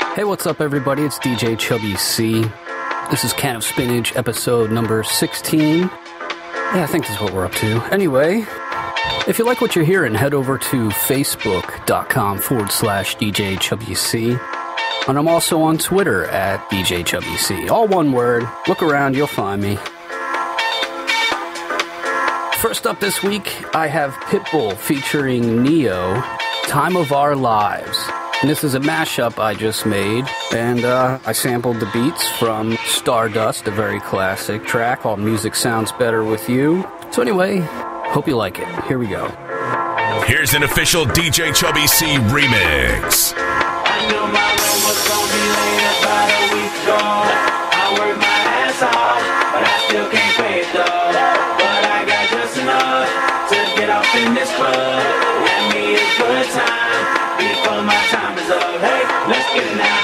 Hey, what's up, everybody? It's DJ Chubby C. This is Can of Spinach, episode number 16. Yeah, I think that's what we're up to. Anyway, if you like what you're hearing, head over to facebook.com/DJ Chubby C. And I'm also on Twitter at DJ Chubby C. All one word. Look around, you'll find me. First up this week, I have Pitbull featuring Neo, Time of Our Lives. And this is a mashup I just made, and I sampled the beats from Stardust, a very classic track called Music Sounds Better With You. So anyway, hope you like it. Here we go. Here's an official DJ Chubby C remix. I knew my rent was gonna be late about a week ago. I worked my ass off, but I still can't pay it though. But I got just enough to get off in this club. Let me a good time before my time is up. Hey, let's get it now.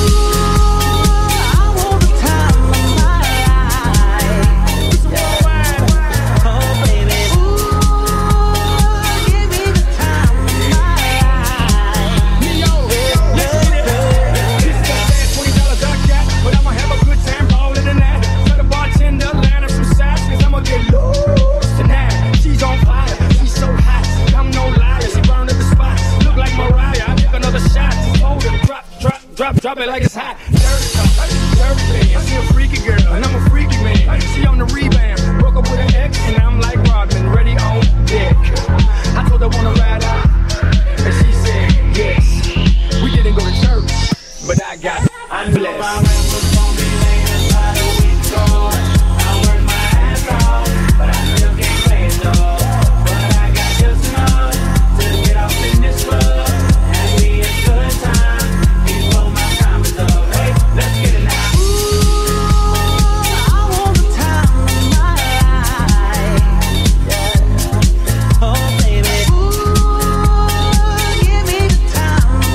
Drop it like it's hot. Dirty, she a freaky girl, and I'm a freaky man. She on the rebound, broke up with an ex, and I'm like Rodman, ready on deck. I told her wanna ride out, and she said yes. We didn't go to church, but I got blessed. My rent was gonna be late about a week ago. I worked my ass off, but I still can't pay it though. But I got just enough to get off in this club. Have me a good time. Let's get it now. Ooh, I want the time of my life. Yeah. Oh, baby. Ooh, give me the time of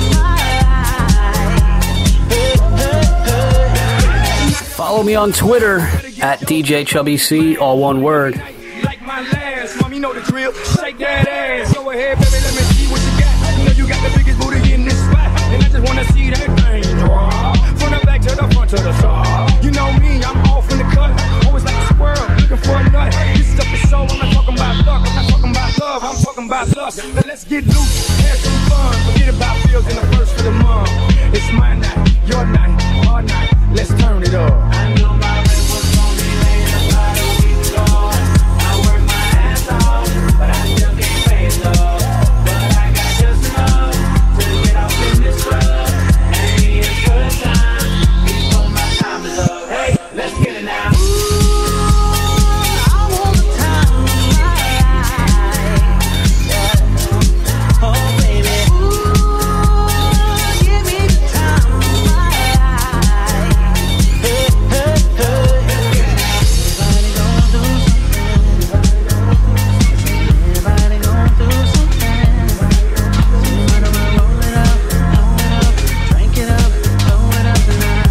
my life. Follow me on Twitter at DJ Chubby C, all one word. Like my last, mom, you know the drill. Shake that ass. Go ahead, baby, let me see what you got. You know you got the biggest booty in this spot, and I just wanna see that thing drop. From the back to the front to the top. You know me, I'm off in the cut. Always like a squirrel, looking for a nut. This stuff is so, I'm not talking about luck. I'm not talking about love, I'm talking about lust. Now let's get loose, have some fun. Forget about bills in the first of the month. It's my night, your night, our night. Let's turn it up. I know my rent was gonna be late about a week ago. I worked my ass off, but I still can't pay it though. But I got just enough to get off in this club. And me a good time before my time is up. Hey, let's get it now. Ooh, I want the time of my life. Yeah. Oh, baby. Ooh, give me the time of my life. Hey, hey, hey. Everybody gonna do something. Everybody gonna do something. Somebody wanna roll it up, drink it up, blow it up tonight.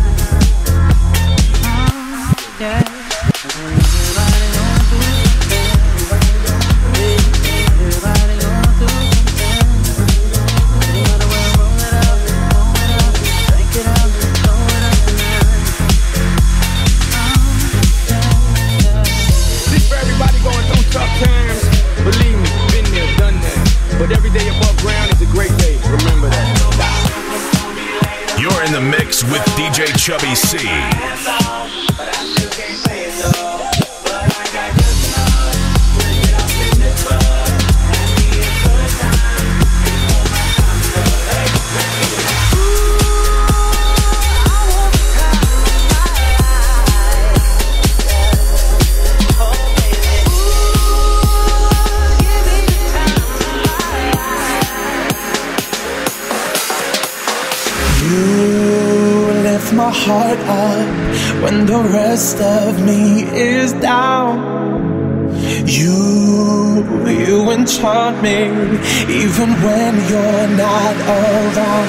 Yeah. Everybody gonna do something. Everybody gonna do something. Somebody wanna roll it up, drink it up, blow it up tonight. This for everybody going through tough times. Believe me, been there, done that. But every day above ground is a great day. Remember that. You're in the mix with DJ Chubby C. My heart up when the rest of me is down. You enchant me even when you're not around.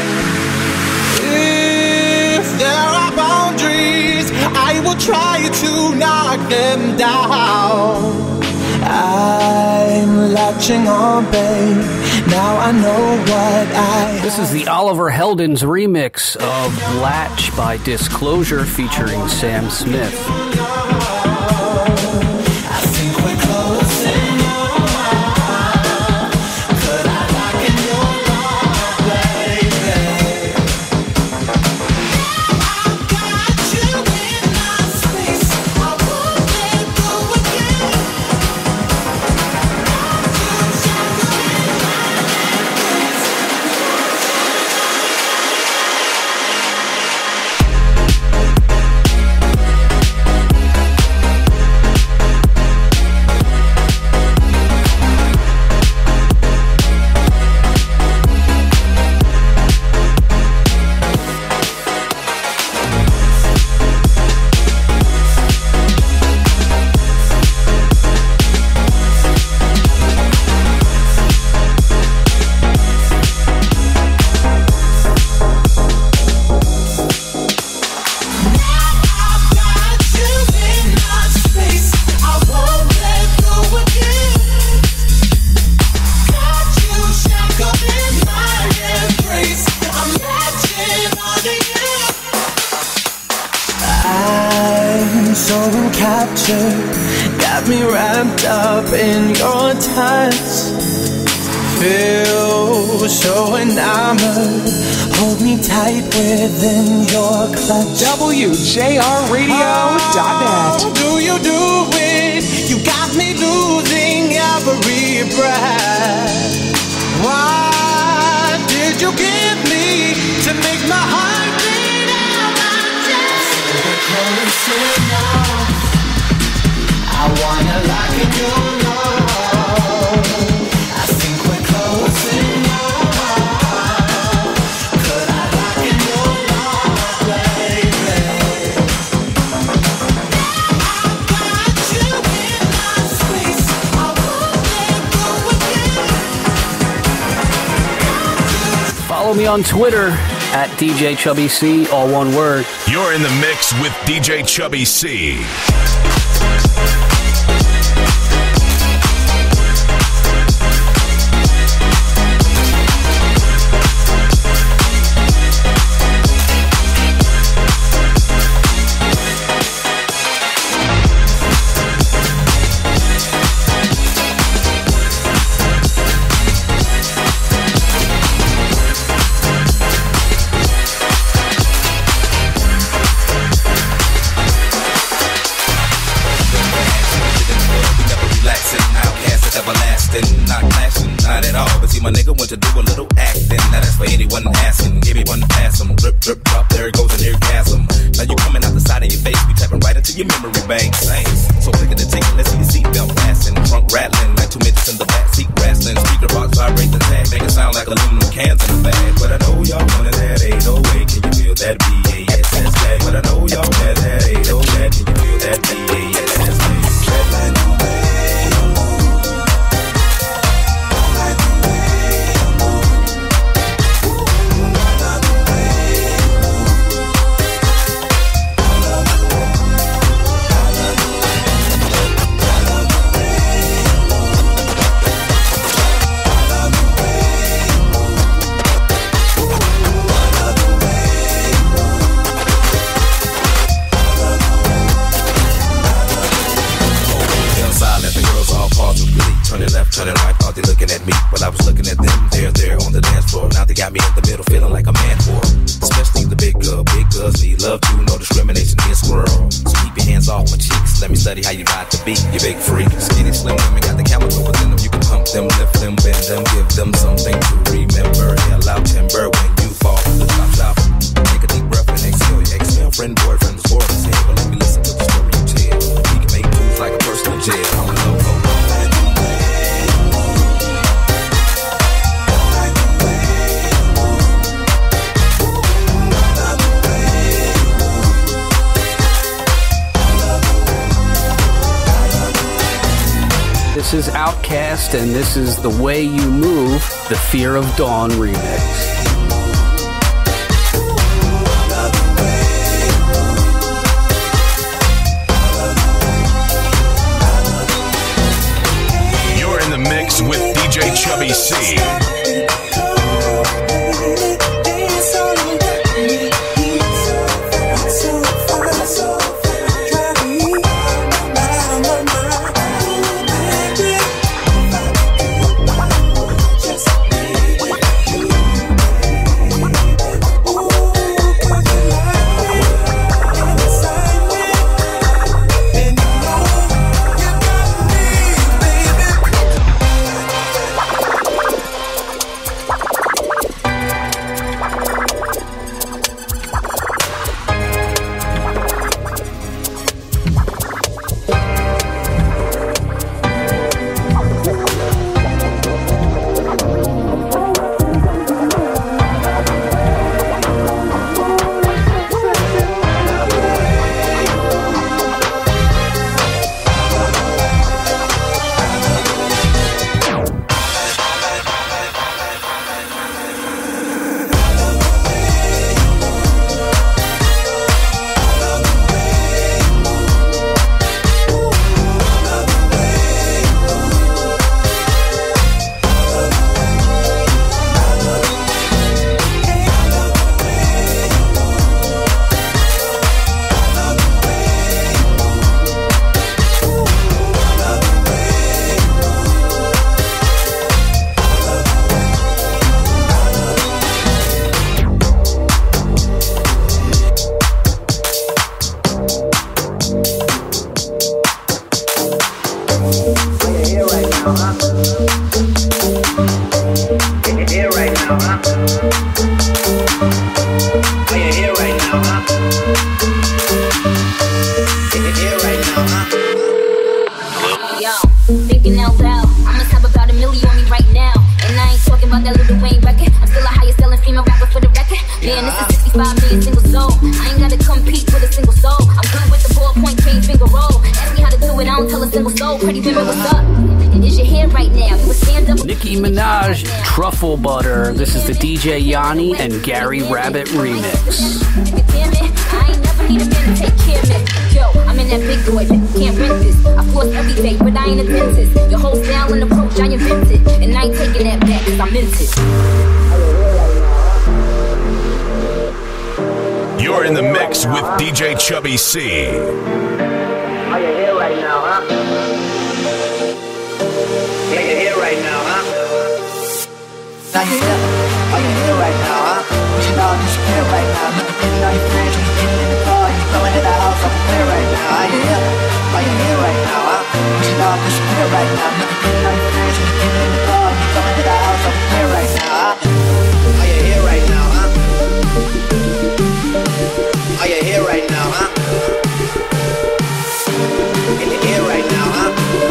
If there are boundaries, I will try to knock them down. I'm latching on, babe. Now I know what I. This is the Oliver Heldens remix of Latch by Disclosure featuring Sam Smith. I think we're close enough. Could I lock in your love, baby? I've got you in my space. I won't let go again. Got me wrapped up in your touch. Feel so enamored. Hold me tight within your clutch. WJRradio.net. How do you do it? You got me losing every breath. What did you give me to make my heart beat out my chest? We're close enough. I wanna lock in your love. I think we're close enough. Could I lock in your love, baby? I've got you in my space. I won't let go again. Follow me on Twitter at DJ Chubby C, all one word. You're in the mix with DJ Chubby C. Not clashing, not at all. But see, my nigga want to do a little acting. Now that's for anyone asking. Give me one to pass him. Drip, drip, drop. There it goes an orgasm. Now you coming out the side of your face. We tapping right into your memory bank. So click at the ticket. Let's see your seatbelt fasten. Trunk rattling like two midgets in the backseat wrestling. Speaker box vibrate the tag. Make it sound like aluminum cans in the bag. But I know y'all wanted that 808. Can you feel that BASS tag? But I know y'all wanted that 808. Can you feel that BASS tag? Turning right, thought they looking at me, but I was looking at them. They're there on the dance floor. Now they got me in the middle, feeling like a man whore. Especially the big girls need love too, no discrimination here, squirrel. So keep your hands off my cheeks. Let me study how you ride the beat, you big freak. Skinny, slim women got the chemical within them. You can pump them, lift them, bend them, give them something to remember. Hell out timber when you fall from the top shop. Take a deep breath and exhale. Your ex-girlfriend, boyfriend was bored as hell. But let me listen to the story you tell. He can make moves like a person in jail. I don't know. This is Outkast, and this is The Way You Move, the Fear of Dawn remix. You're in the mix with DJ Chubby C. you here right now, huh? You're here right now, huh? Yo, thinking out loud, I'ma have about 1 million on me right now. And I ain't talking about that Lil Wayne record. I'm still a highest selling female rapper for the record. Man, this is 65 million single soul. I ain't gotta compete with a single soul. I'm good with the ballpoint chain finger roll. Ask me how to do it, I don't tell a single soul. Pretty women, what's up? Is your hair right now? You a stand up. Nicki Minaj, Truffle Butter. This is the DJ Yanni and Gary Rabbit remix. Damn it, I ain't never need a man to take care of me. Yo, I'm in that big boy, people can't rent this. I floss every day, but I ain't a dentist. Your whole style and approach, I invented. And I ain't taking that back, cause I meant it. You're in the mix with DJ Chubby C. Are you here right now, huh? Yeah, you're here right now, huh? Now you're here. Are you here right now, huh? We should all disappear right now. Getting all your friends, when you're getting in the car, you're going to the house, I'm clear right now. Are you here? Are you here right now, huh? We should all disappear right now. Getting all your friends, when you're getting in the car, you're going to the house, I'm clear right now, huh? Are you here right now, huh? Are you here right now, huh? Are you here right now, huh?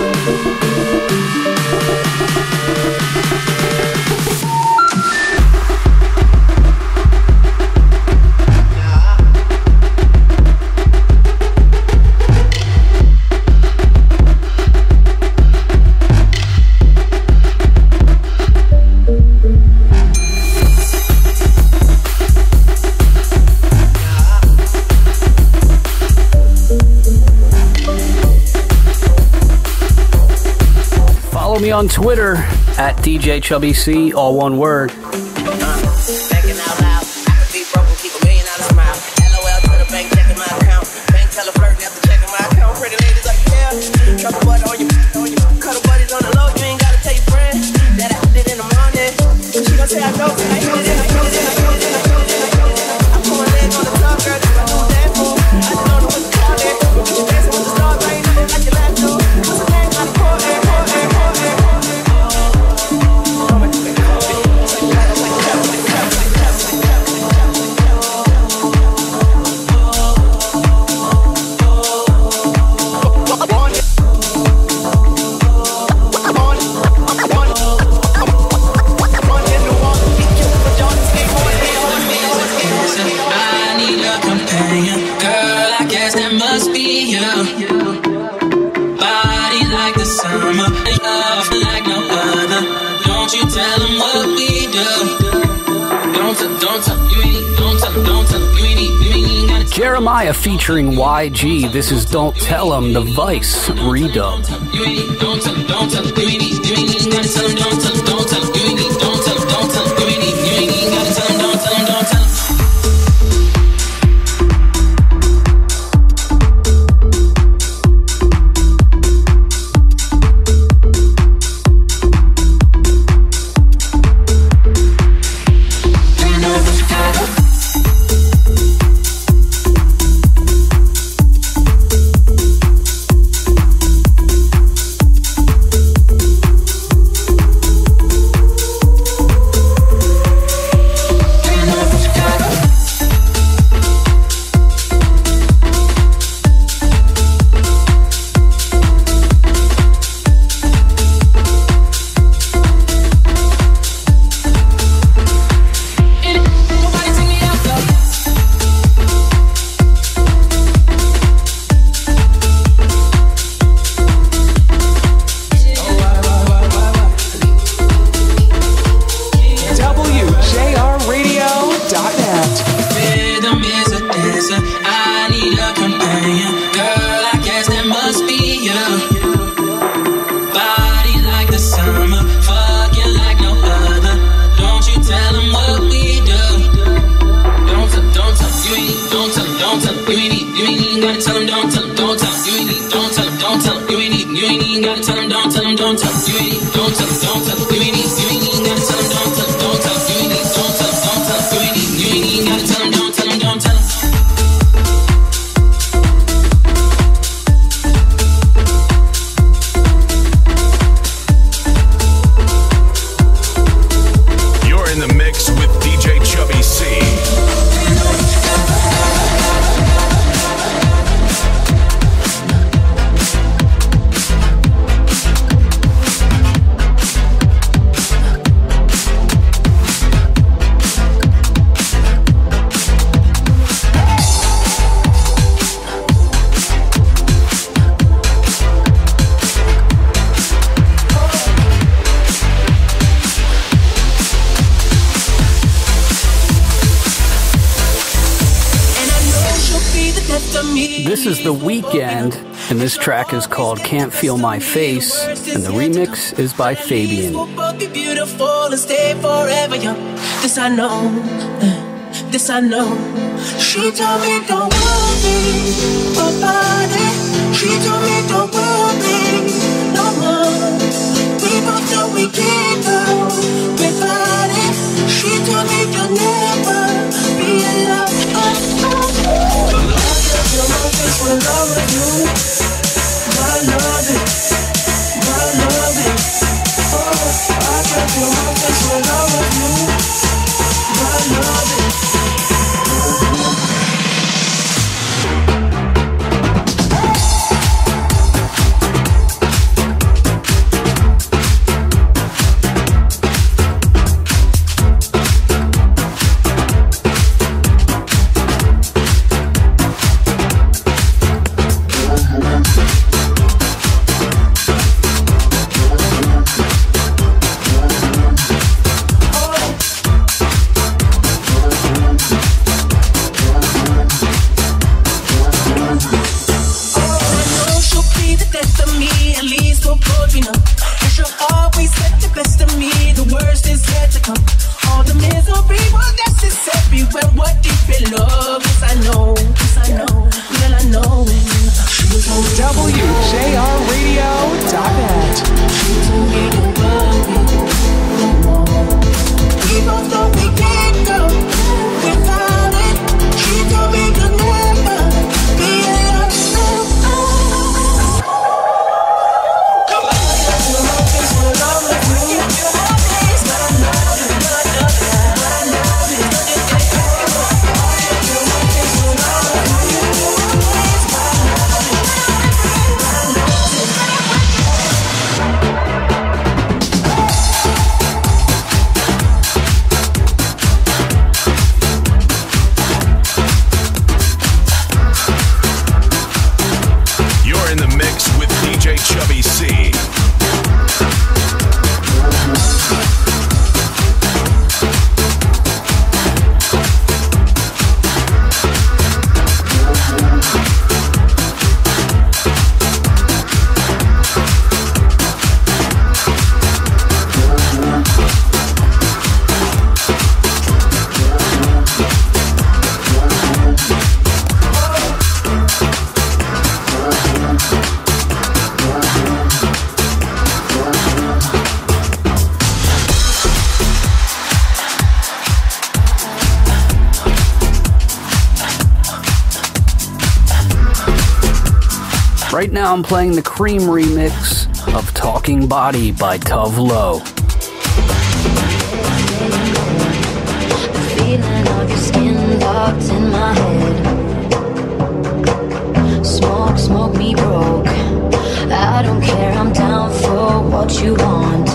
Follow me on Twitter at DJ Chubby C, all one word. Thinking out loud, I could be broke and keep $1 million smile. LOL to the bank, checking my account. Bank tell a flirt after checking my account. Pretty ladies like, yeah, trouble butter on you, cuddle buddies on the low. You ain't gotta tell your friend that I did in the morning. She gon' say I know, I know it, I know it, I know it, I know it. I put my leg on the top, girl, just like no damn fool. I just don't know what to call it. You dancing with the stars, right? Nothing like your last two. What's the name? I'm poor, Jeremiah featuring YG. This is Don't Tell 'Em, the Vice redub. This is The Weeknd, and this track is called Can't Feel My Face, and the remix is by Fabian. Be beautiful and stay forever young. This I know, this I know. She told me don't worry about it. She told me don't worry no more. We both know we can't go without it. She told me you'll never be alone. I feel my face when I'm with you. My love it, my love it. Oh, I can feel my face when I'm with you. My love it. Right now I'm playing the Cream remix of Talking Body by Tove Lo. The feeling of your skin dogs in my head. Smoke, smoke me broke. I don't care, I'm down for what you want.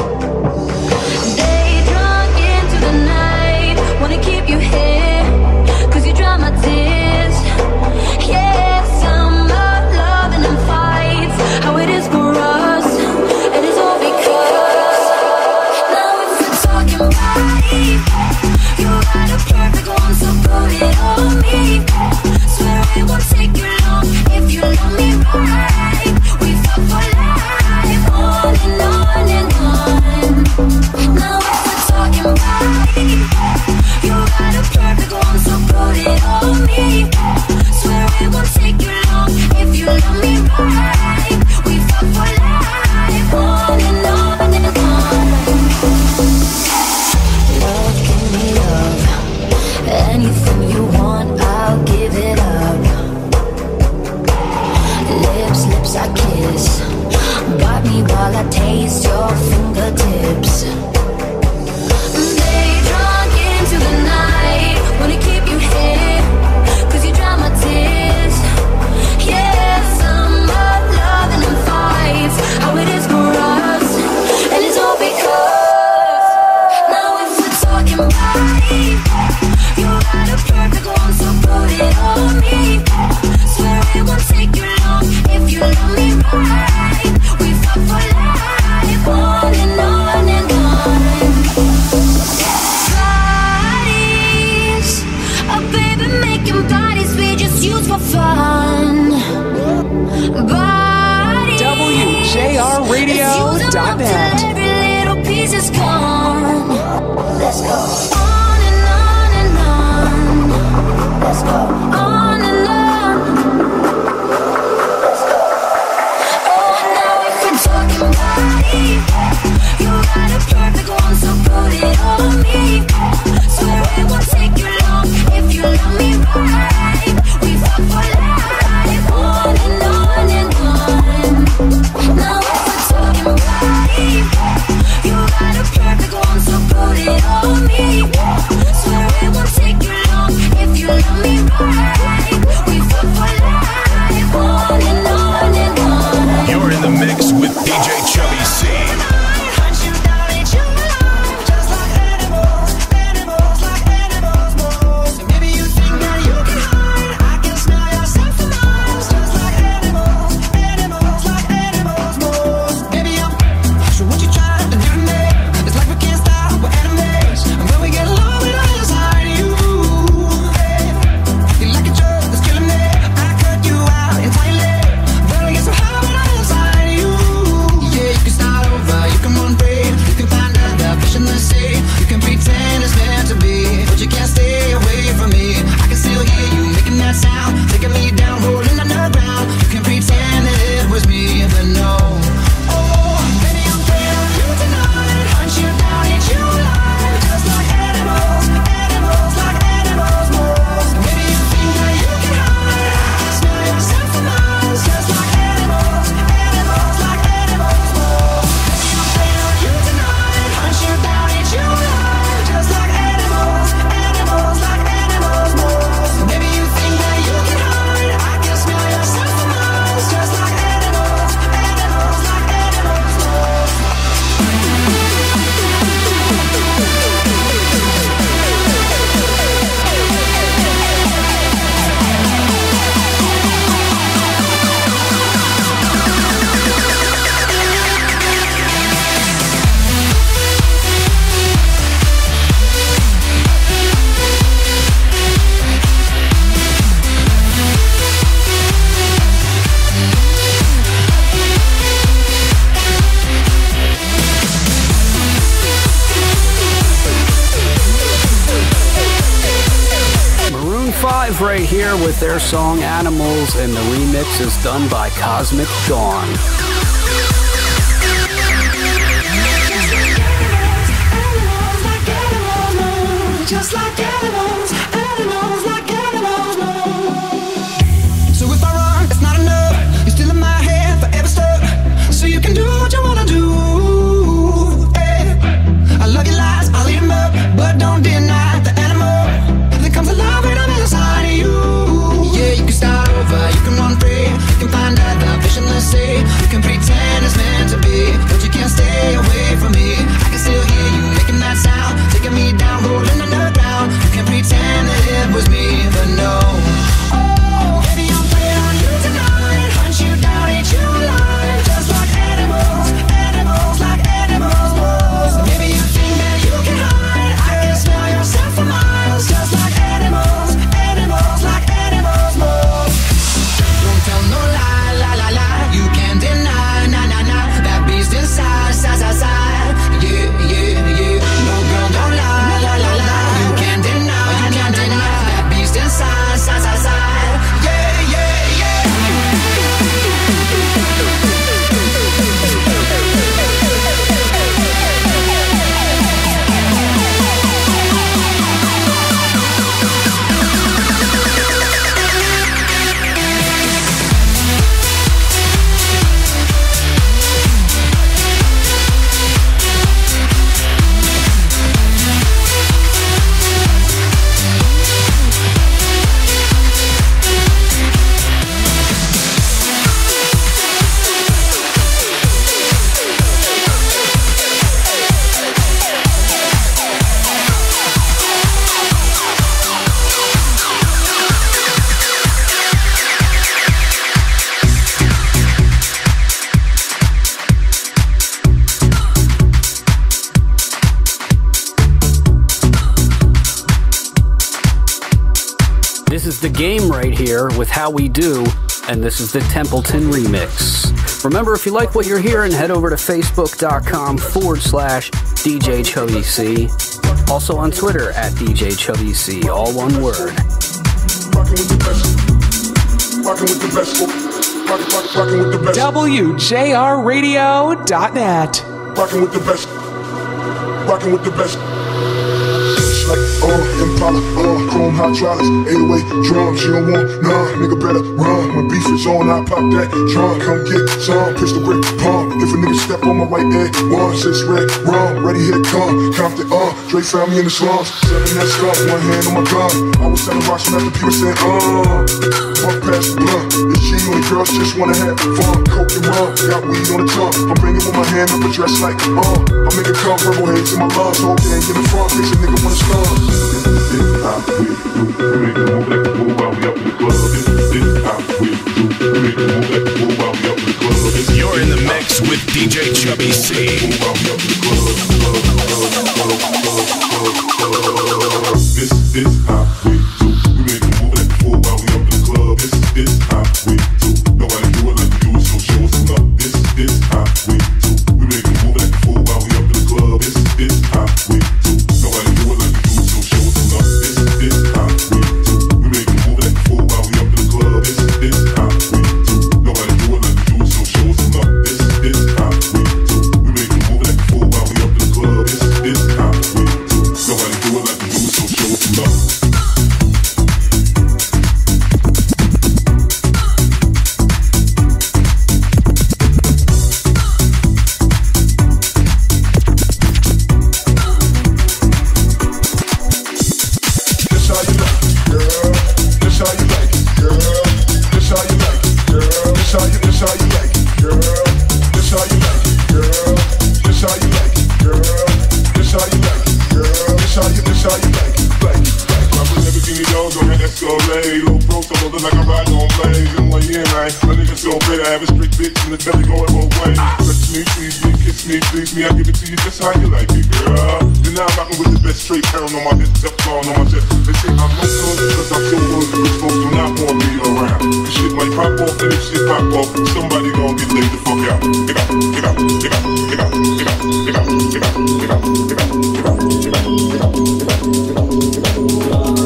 Day drunk into the night. Wanna keep you here, cause you dry my tears. Yes, I'm not loving them fights, how it is for us, and it's all because now it's the talking body. You got a perfect one, so put it on me. Swear it won't take you long if you love me right. We fuck for life, on and on and on. for fun. But WJRradio.net. every little piece is gone. Let's go on and on and on. Let's go on and on. Let's go. Oh, now if we're talking body, you got a perfect one, so put it on me. Swear it won't take you long if you love me right. We fuck for life, on and on and on. Now if we're talking body, you got a perfect one, so put it on me. Swear it won't take you long if you love me right. We fuck for life, on and on and on. You're in the mix with DJ Chubby C. Right here with their song Animals, and the remix is done by Cosmic Dawn. Just like animals, animals like animals move. So if I run, it's not enough. You're still in my head, forever stuck. So you can do what you wanna do. Hey. I love your lies, I'll eat them up, but don't deny the animal that comes alive when I'm inside of you. Yeah, you can start over, you can run free, you can find out the vision, let's see. You can pretend it's meant to be, but you can't stay away from me. I can still hear you making that sound, taking me down, rolling underground. You can pretend This is The Game right here with How We Do, and this is the Templeton remix. Remember, if you like what you're hearing, head over to facebook.com/DJ CHUBBYC. Also on Twitter at DJ CHUBBYC, all one word. WJRradio.net. Rocking with the best. Rocking with the best. Like, Impala, chrome hydraulics, 808 drums, you don't want none, nigga better run. When beef is on, I pop that drum, come get some, pistol grip, pump. If a nigga step on my right egg, 1-6 red rum, ready, here come, Compton, Dre found me in the slums, selling that stuff, one hand on my gun. I was selling rocks after people said, walk past the blunt, it's G when the girls just wanna have fun, coke and rum, got weed on the tongue, I'm bringing with my hand up a dress like, I make it come, purple haze in my lungs, whole gang in the front, makes a nigga wanna stun. This how we do. We make the move like the move while we up in the club. This how we do. We make the move like the move while we up in the club. You're in the mix with DJ Chubby C. This how we do. We make the move like the move while we up in the club. This how we do. Nobody do it like we do it, so show us some love. This how we do. We make the move like the move while we up in the club. This how we do. Nobody do it like we do it, so show us some love. This how we do. We make the move like the move while we up in the club. This how we do. Nobody do it like we do it, so show us some love. This how we do. We make the move like the move while we up in the club. This how we do. Nobody do it like we do it, so show us some love. I give it to you just how you like it, girl. Then now I'm rocking with the best, straight pound on my hip, step on my chest. They say I'm no good because I'm so good, the rich folks do not want me around. This shit might pop off, and if shit pop off, somebody gon' get laid the fuck out. Get out, get out, get out, get out, get out, get out, get out, get out, get out, get out, get out, get out, get out, get out, get out.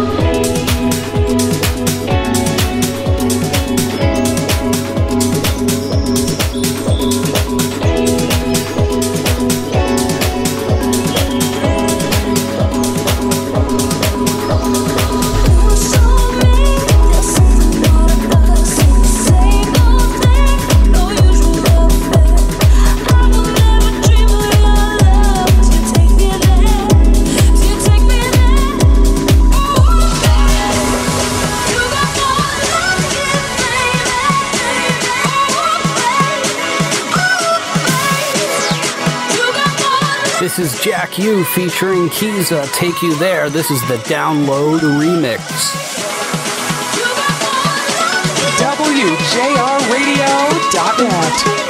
This is Jack U featuring Kiza, Take You There. This is the Download remix. WJRradio.net.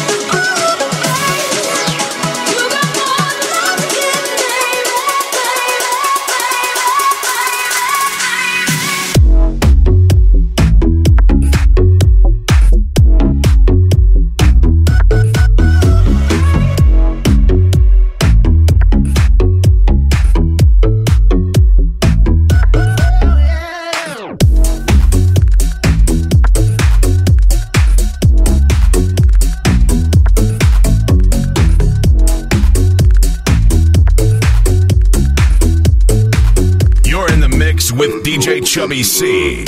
With DJ Chubby C.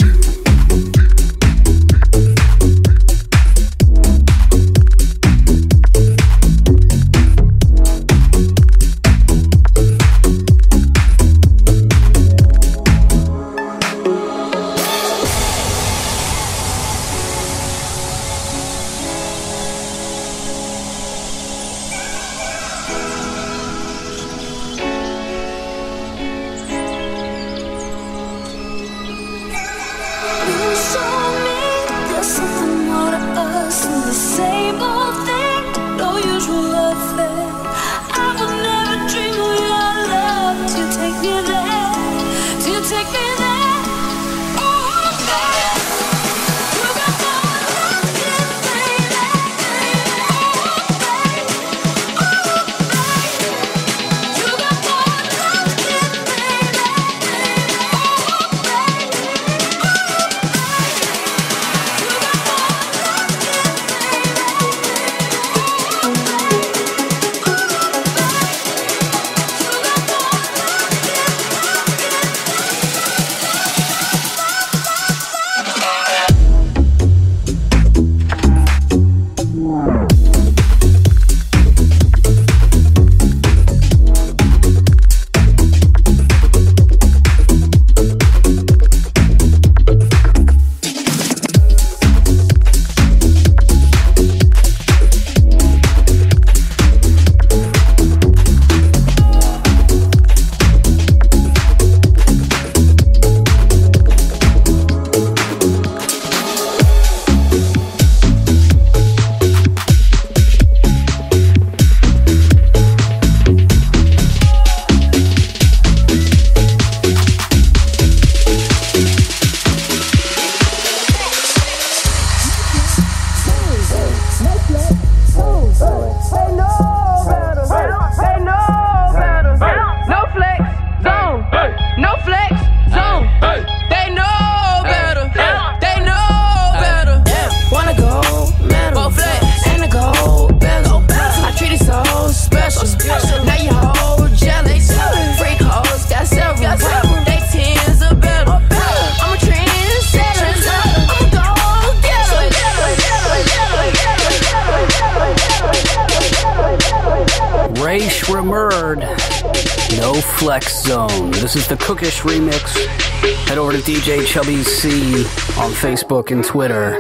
Flex Zone. This is the Cookish remix. Head over to DJ Chubby C on Facebook and Twitter.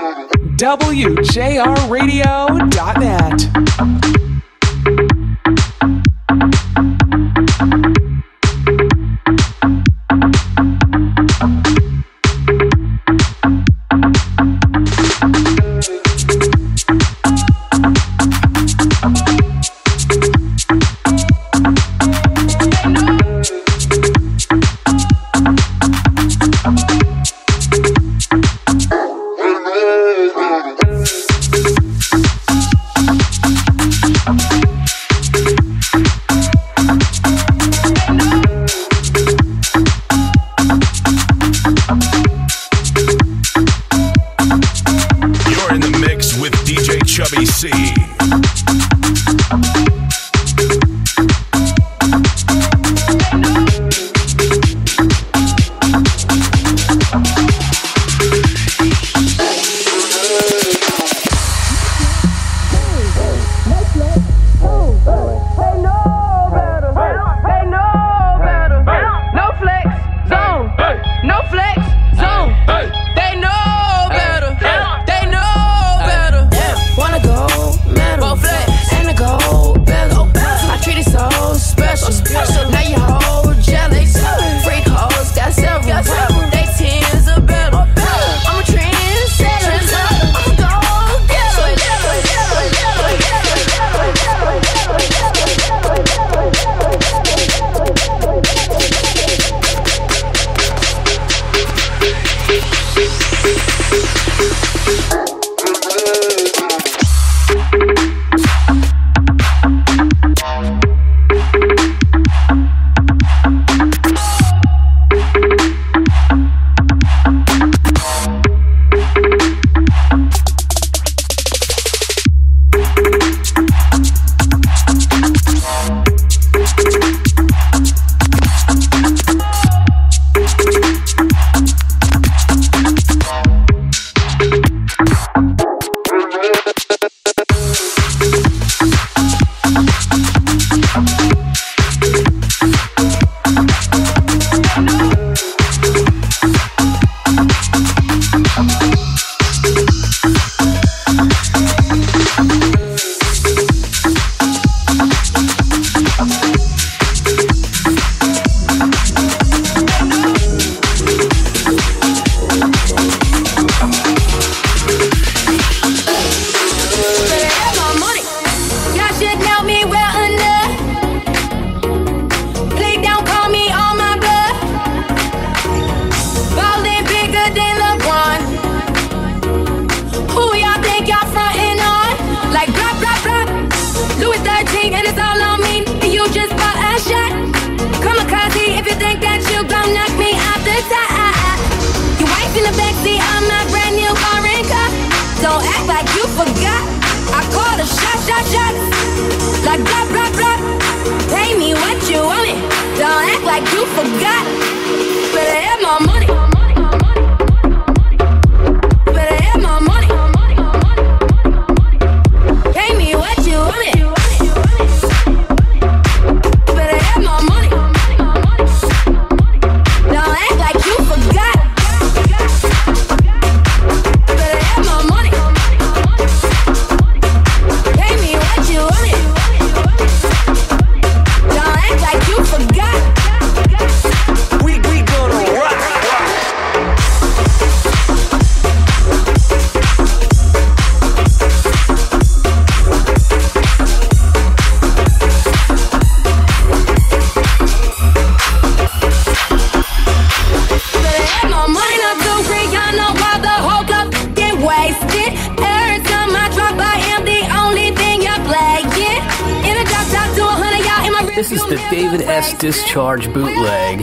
WJRradio.net. This is the David S. Discharge bootleg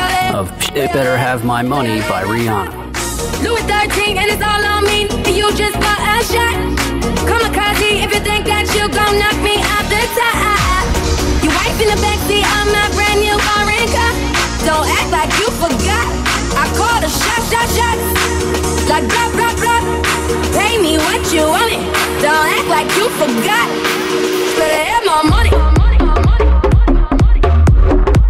of It Better Have My Money by Rihanna. Louis 13 and it's all on me. You just bought a shot. Kamikaze if you think that you gon' knock me out the top. You wife in the backseat of my brand new foreign car. Don't act like you forgot. I called a shot. Like drop. Pay me what you want it. Don't act like you forgot. Better have my money.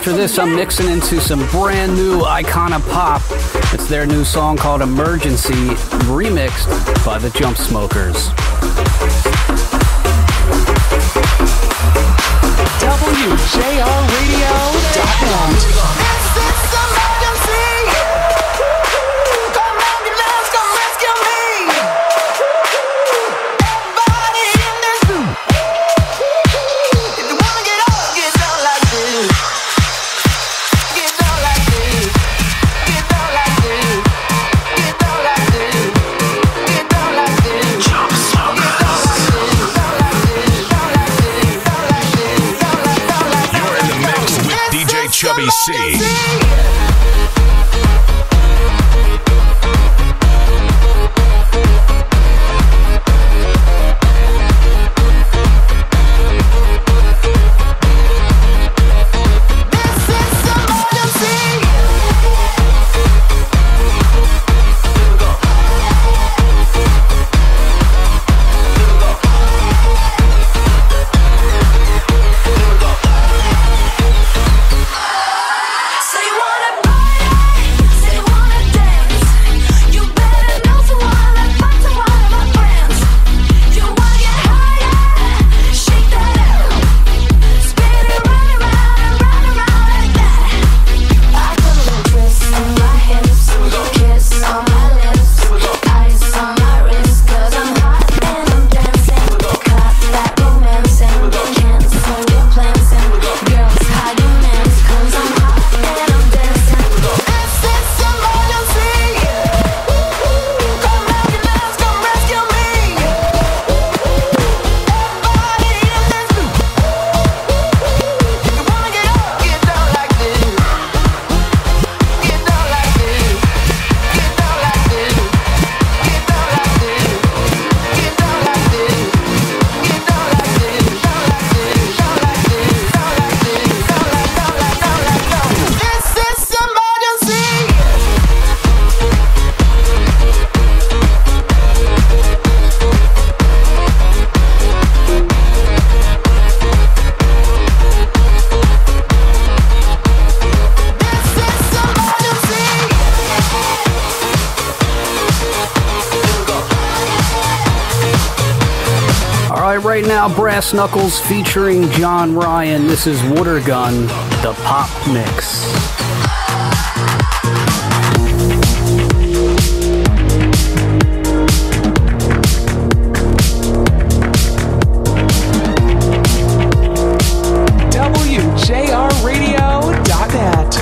After this, I'm mixing into some brand new Icona Pop. It's their new song called Emergency, remixed by the Jump Smokers. WJRradio.net. Chubby C. Right now, Brass Knuckles featuring John Ryan. This is Water Gun, the Pop Mix. WJRradio.net.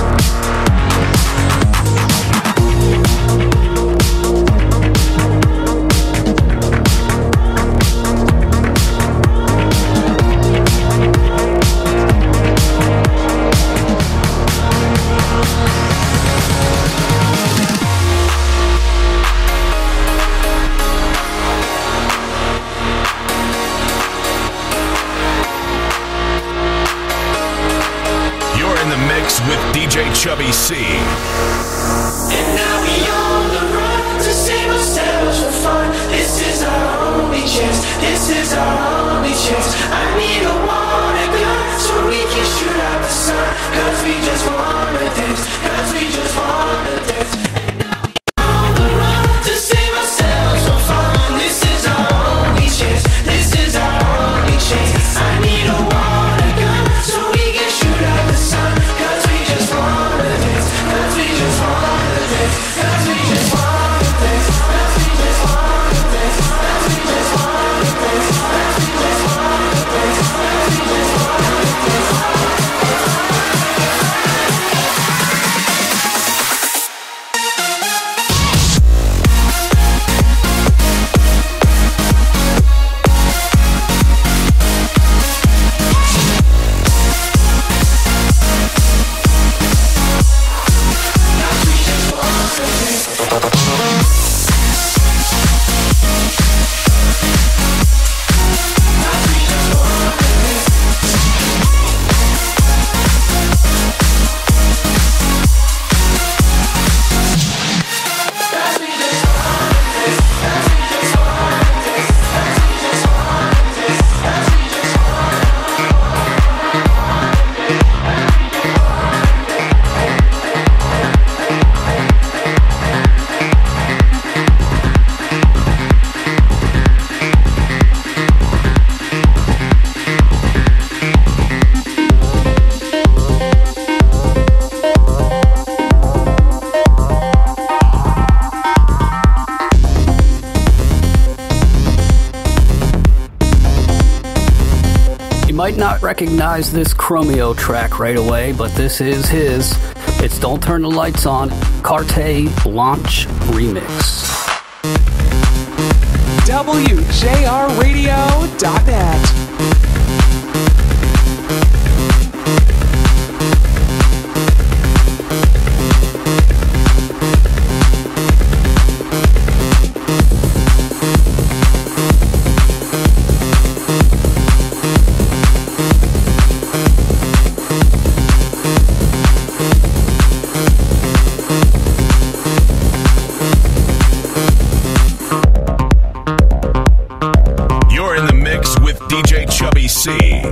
With DJ Chubby C. And now we on the run to save ourselves for fun. This is our only chance. This is our only chance. I need a water gun so we can shoot out the sun. Cause we just wanna dance. Cause we just wanna dance. And now we on the run to save ourselves for fun. This is our only chance. This is our only chance. I need a water gun so we can shoot out the sun. Cause we just wanna dance. might not recognize this Chromeo track right away, but this is his. It's Don't Turn the Lights On, Carte Blanche remix. WJRradio.net. DJ Chubby C.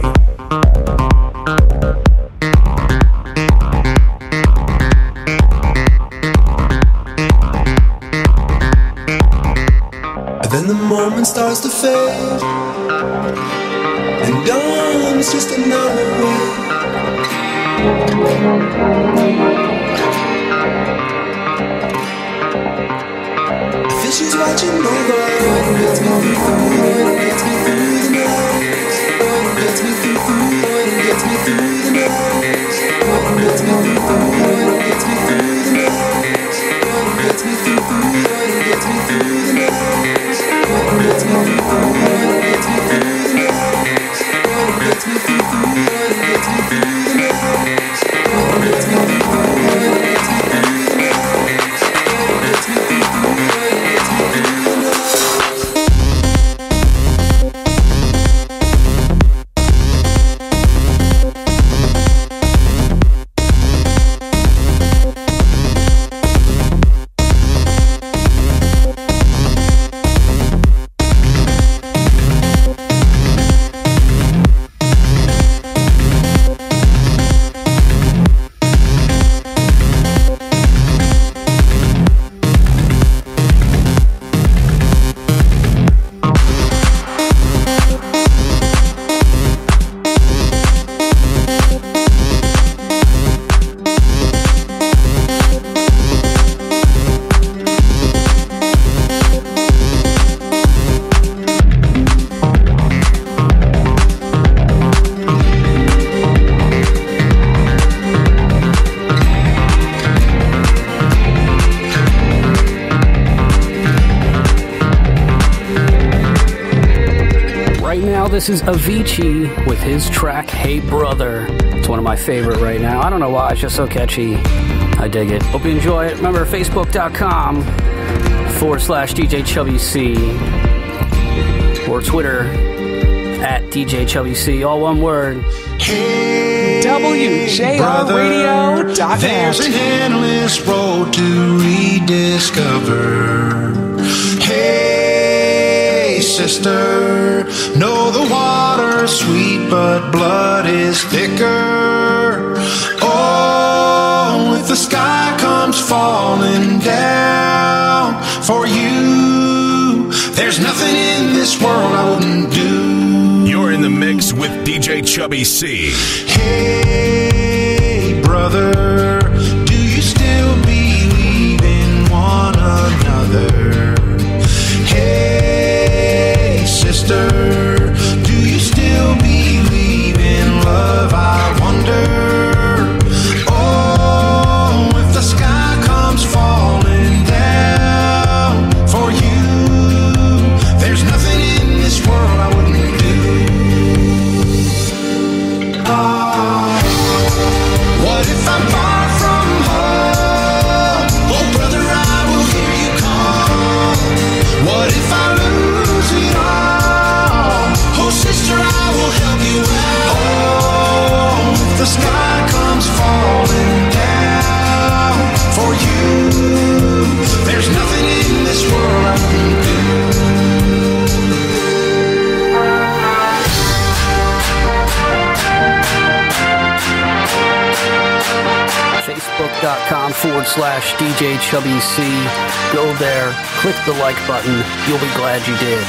Then the moment starts to fade, and dawn is just an hour away. The fish is watching over, gets me through, gets me through the night, gets me through, gets me through the night, gets me through, gets me through the night, gets me through, gets me through the night. Gets me through, gets me through the night. Gets me through, gets me through the night. Gets me through, gets me through the night. Gets me through, gets me through the night. This is Avicii with his track Hey Brother. It's one of my favorite right now. I don't know why, it's just so catchy. I dig it. Hope you enjoy it. Remember, Facebook.com/DJ Chubby C or Twitter @DJ Chubby C, all one word. Hey, WJRradio.net. there's an endless road to rediscover. Hey, sister, know the water's sweet, but blood is thicker. Oh, if the sky comes falling down for you, there's nothing in this world I wouldn't do. You're in the mix with DJ Chubby C. Hey, brother, do you still believe in one another? Hey, sister, do you still believe in love? I wonder. Oh, if the sky comes falling down for you, there's nothing in this world I wouldn't do. What if I'm far from home? Oh, brother, I will hear you call. What if I lose it all? Oh, sister, I will help you out. Oh, if the sky comes falling down for you, there's nothing in this world I can do. Facebook.com/DJ Chubby C. Go there, click the like button. You'll be glad you did.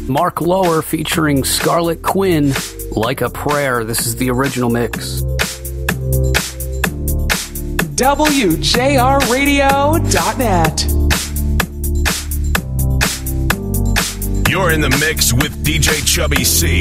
Mark Lower featuring Scarlet Quinn, Like a Prayer. This is the original mix. WJRradio.net. You're in the mix with DJ Chubby C.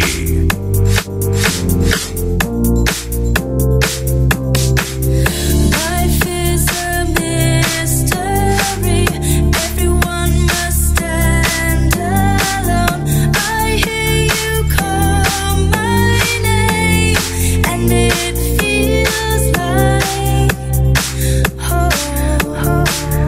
Life is a mystery. Everyone must stand alone. I hear you call my name, and it feels like home.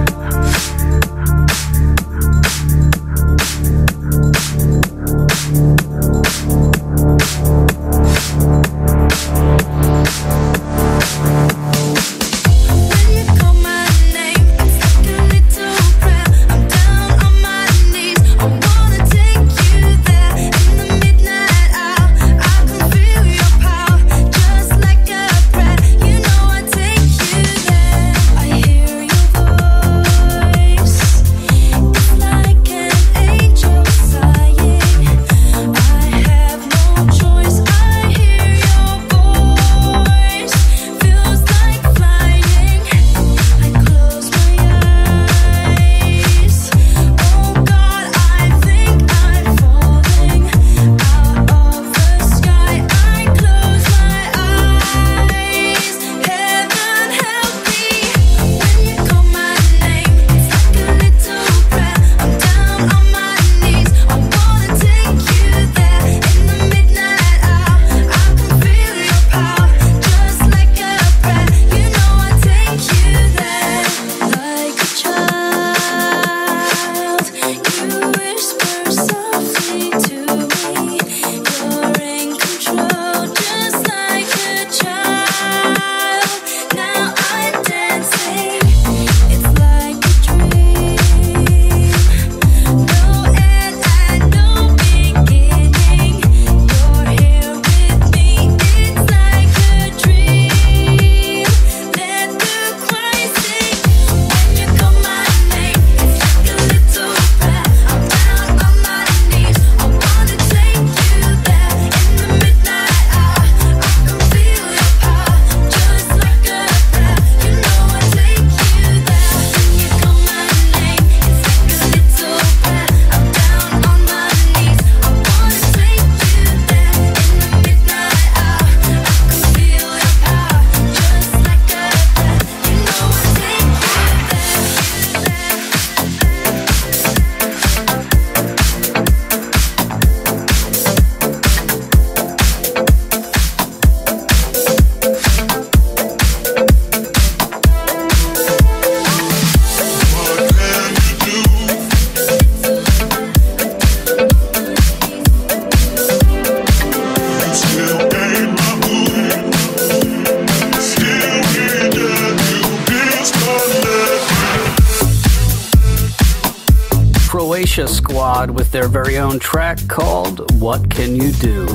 Squad with their very own track called What Can You Do?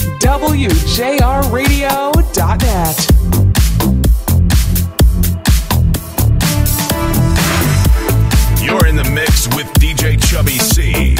WJRradio.net. You're in the mix with DJ Chubby C.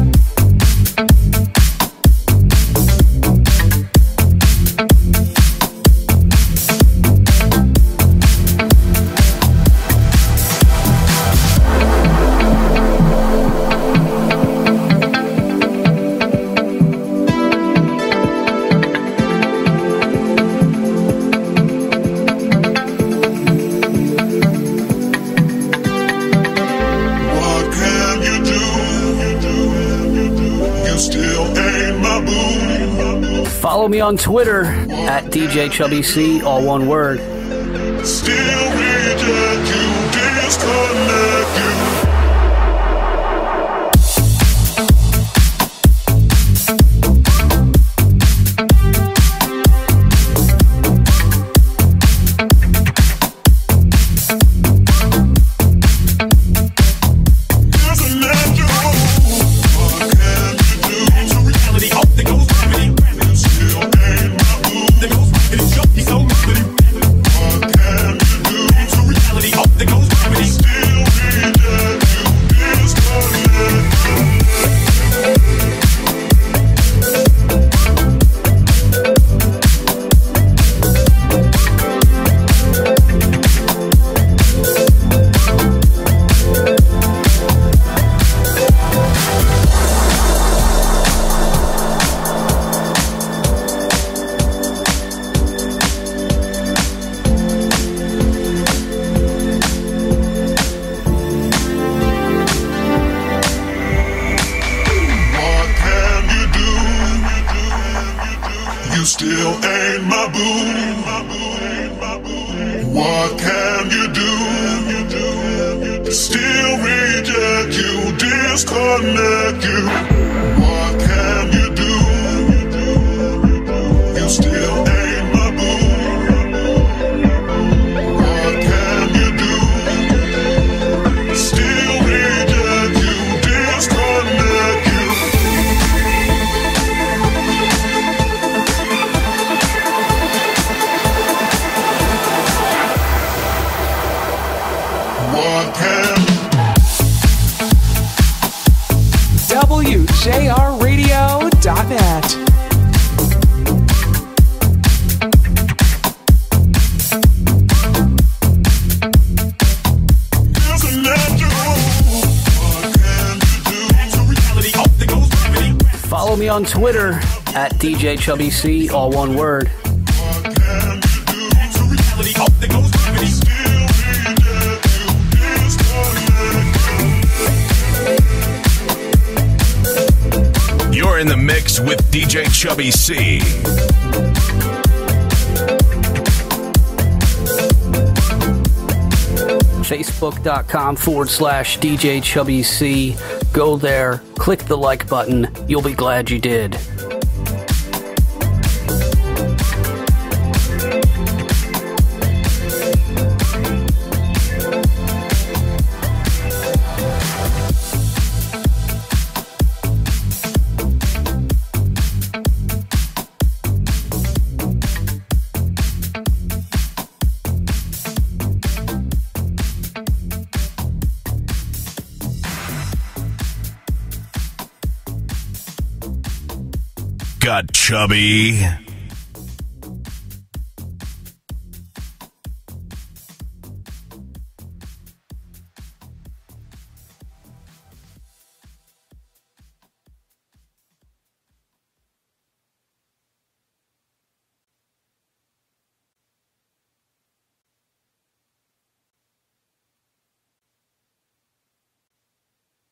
Follow me on Twitter at DJ Chubby C, all one word. Still reject you, disconnect you. Still still ain't my boo. What can you do? Still reject you, disconnect you. What can you do? You still ain't my boo. What can you do? Still reject you, disconnect you. What can WJRradio.net. Follow me on Twitter at DJ Chubby C, all one word. You're in the mix with DJ Chubby C. Facebook.com/DJ Chubby C. Go there, click the like button. You'll be glad you did. Got chubby.